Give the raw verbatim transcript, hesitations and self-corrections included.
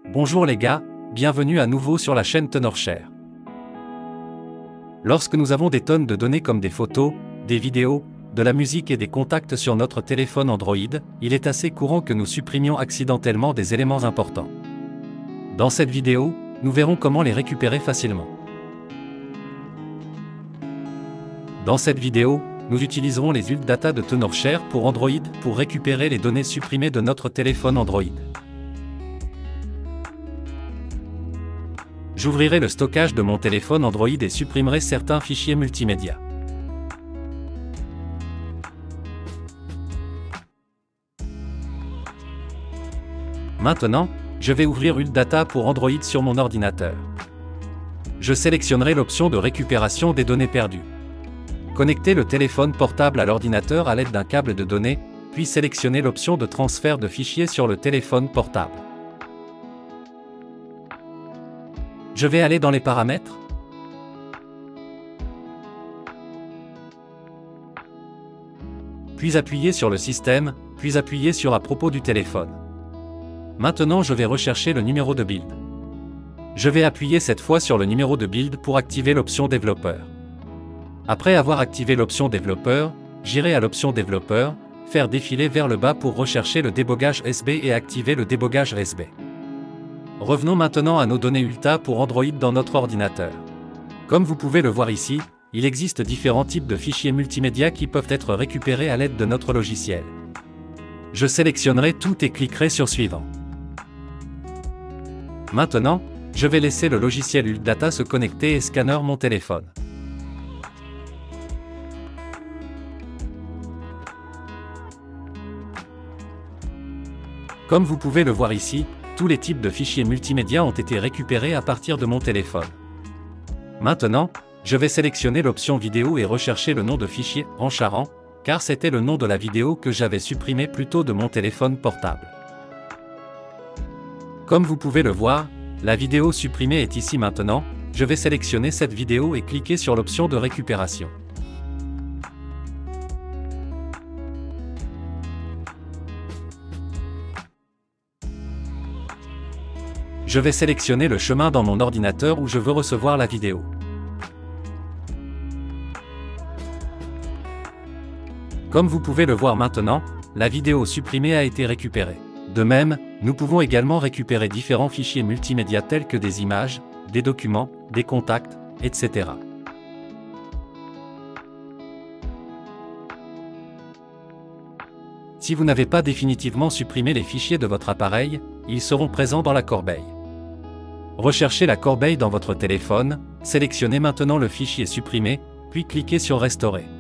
Bonjour les gars, bienvenue à nouveau sur la chaîne Tenorshare. Lorsque nous avons des tonnes de données comme des photos, des vidéos, de la musique et des contacts sur notre téléphone Android, il est assez courant que nous supprimions accidentellement des éléments importants. Dans cette vidéo, nous verrons comment les récupérer facilement. Dans cette vidéo, nous utiliserons les Ult Data de Tenorshare pour Android pour récupérer les données supprimées de notre téléphone Android. J'ouvrirai le stockage de mon téléphone Android et supprimerai certains fichiers multimédia. Maintenant, je vais ouvrir Ult Data pour Android sur mon ordinateur. Je sélectionnerai l'option de récupération des données perdues. Connectez le téléphone portable à l'ordinateur à l'aide d'un câble de données, puis sélectionnez l'option de transfert de fichiers sur le téléphone portable. Je vais aller dans les paramètres. Puis appuyer sur le système, puis appuyer sur à propos du téléphone. Maintenant je vais rechercher le numéro de build. Je vais appuyer cette fois sur le numéro de build pour activer l'option développeur. Après avoir activé l'option développeur, j'irai à l'option développeur, faire défiler vers le bas pour rechercher le débogage S B et activer le débogage S B. Revenons maintenant à nos données Ulta pour Android dans notre ordinateur. Comme vous pouvez le voir ici, il existe différents types de fichiers multimédia qui peuvent être récupérés à l'aide de notre logiciel. Je sélectionnerai tout et cliquerai sur Suivant. Maintenant, je vais laisser le logiciel Ult Data se connecter et scanner mon téléphone. Comme vous pouvez le voir ici, tous les types de fichiers multimédia ont été récupérés à partir de mon téléphone. Maintenant, je vais sélectionner l'option vidéo et rechercher le nom de fichier Encharan, car c'était le nom de la vidéo que j'avais supprimée plus tôt de mon téléphone portable. Comme vous pouvez le voir, la vidéo supprimée est ici maintenant, je vais sélectionner cette vidéo et cliquer sur l'option de récupération. Je vais sélectionner le chemin dans mon ordinateur où je veux recevoir la vidéo. Comme vous pouvez le voir maintenant, la vidéo supprimée a été récupérée. De même, nous pouvons également récupérer différents fichiers multimédia tels que des images, des documents, des contacts, et cetera. Si vous n'avez pas définitivement supprimé les fichiers de votre appareil, ils seront présents dans la corbeille. Recherchez la corbeille dans votre téléphone, sélectionnez maintenant le fichier supprimé, puis cliquez sur Restaurer.